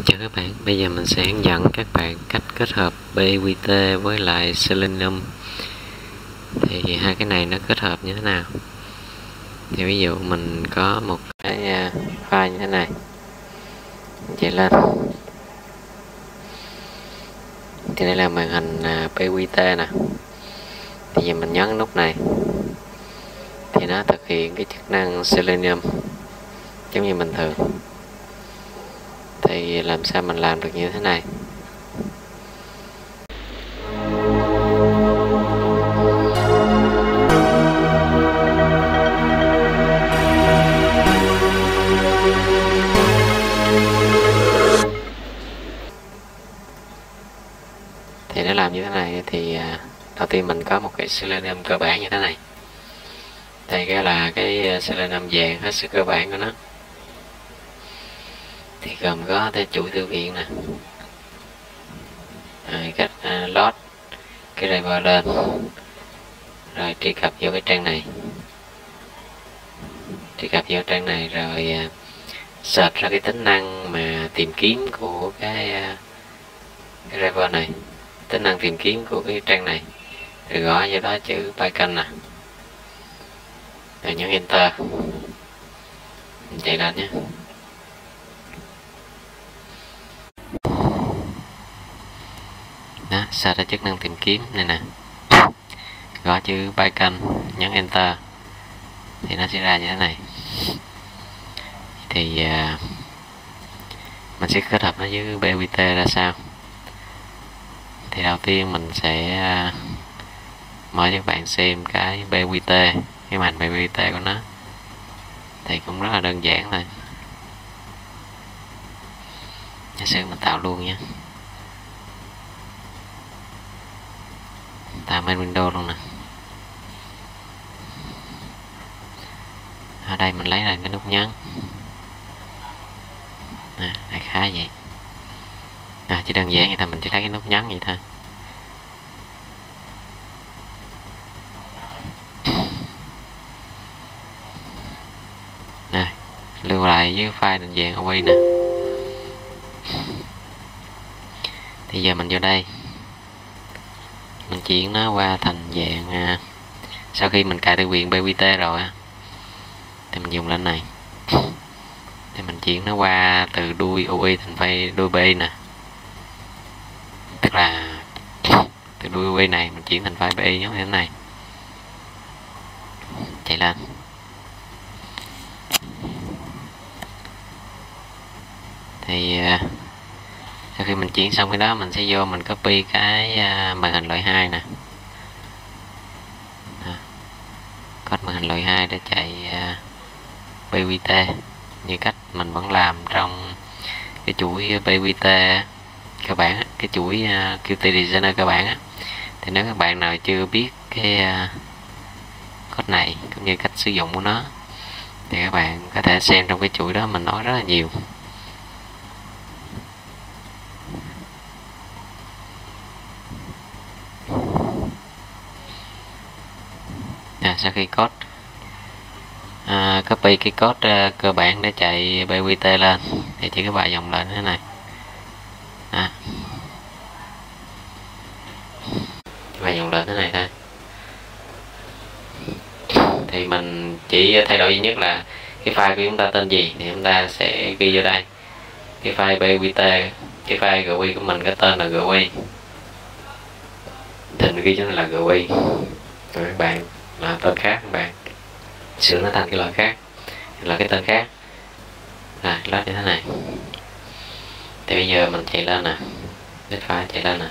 Chào các bạn, bây giờ mình sẽ hướng dẫn các bạn cách kết hợp BQT với lại Selenium. Thì hai cái này nó kết hợp như thế nào? Thì ví dụ mình có một cái file như thế này, chạy lên. Thì đây là màn hình BQT nè. Thì giờ mình nhấn nút này thì nó thực hiện cái chức năng Selenium giống như bình thường. Thì làm sao mình làm được như thế này? Thì nó làm như thế này thì đầu tiên mình có một cái Selenium cơ bản như thế này. Đây cái là cái Selenium vàng hết sức cơ bản của nó. Thì gồm có cái chuỗi thư viện nè, cách load cái driver lên, rồi truy cập vô cái trang này, rồi search ra cái tính năng mà tìm kiếm của cái driver này, tính năng tìm kiếm của cái trang này, rồi gõ vô đó chữ Python nè, rồi nhấn enter, chạy lên nhé. Đó, search ra chức năng tìm kiếm này nè, gõ chữ Python, nhấn enter thì nó sẽ ra như thế này. Thì mình sẽ kết hợp nó với BQT ra sao. Thì đầu tiên mình sẽ mở cho các bạn xem cái BQT, cái màn BQT của nó. Thì cũng rất là đơn giản thôi. Giả sử mình tạo luôn nhé, tạo main window luôn nè. Ở đây mình lấy lại cái nút nhấn, đại khái vậy. Chỉ đơn giản vậy thôi, mình chỉ lấy cái nút nhấn vậy thôi. Lưu lại với file định dạng OI nè. Thì giờ mình vô đây, mình chuyển nó qua thành dạng sau khi mình cài thư viện BQT rồi thì mình dùng lên này, thì mình chuyển nó qua từ đuôi UI thành file đuôi B nè, tức là từ đuôi UI này mình chuyển thành file B giống như thế này. Chạy lên. Thì sau khi mình chuyển xong cái đó, mình sẽ vô mình copy cái màn hình loại 2 nè, code màn hình loại 2 để chạy BQT như cách mình vẫn làm trong cái chuỗi BQT cơ bản, cái chuỗi Qt Designer cơ bản. Thì nếu các bạn nào chưa biết cái code này cũng như cách sử dụng của nó thì các bạn có thể xem trong cái chuỗi đó, mình nói rất là nhiều. Sau khi code copy cái code cơ bản để chạy BQT lên thì chỉ có vài dòng lên thế này. Vài dòng lên thế này thôi. Thì mình chỉ thay đổi duy nhất là cái file của chúng ta tên gì thì chúng ta sẽ ghi vô đây. Cái file BQT, cái file GUI của mình có tên là GUI thì mình ghi cho nó là GUI. Rồi các bạn là tên khác, các bạn sửa nó thành cái loại khác, là cái tên khác, lát như thế này. Thì bây giờ mình chạy lên nè, cái file chạy lên nè.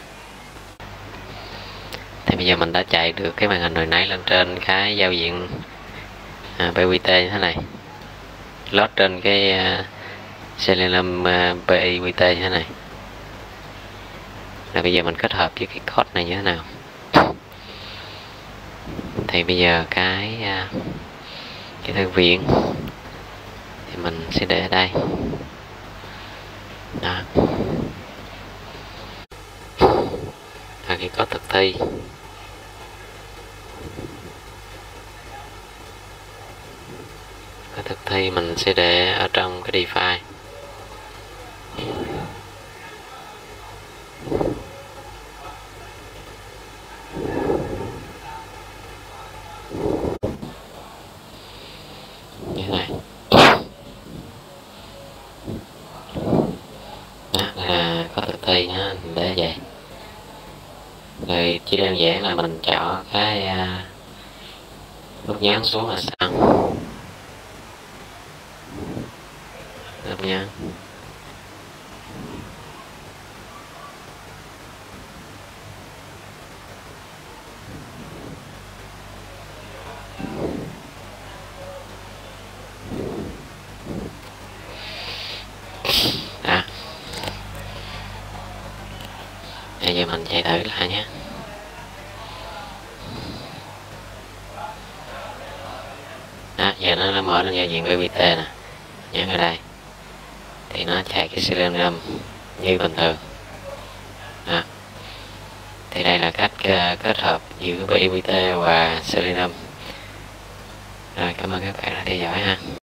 Thì bây giờ mình đã chạy được cái màn hình hồi nãy lên trên cái giao diện BQT như thế này, load trên cái Selenium BQT như thế này. Rồi bây giờ mình kết hợp với cái code này như thế nào. Thì bây giờ cái thư viện thì mình sẽ để ở đây. Đó. Và cái code thực thi mình sẽ để ở trong cái define. ty nó để vậy. Rồi chỉ đơn giản là mình chọn cái nút nhấn xuống là xong. Nút nhấn. Đó. Bây giờ mình chạy thử lại nhé. Đó, giờ nó mở lên giao diện BBT nè. Nhấn ở đây thì nó chạy cái Selenium như bình thường. Đó. Thì đây là cách kết hợp giữa BBT và Selenium. Rồi, cảm ơn các bạn đã theo dõi ha.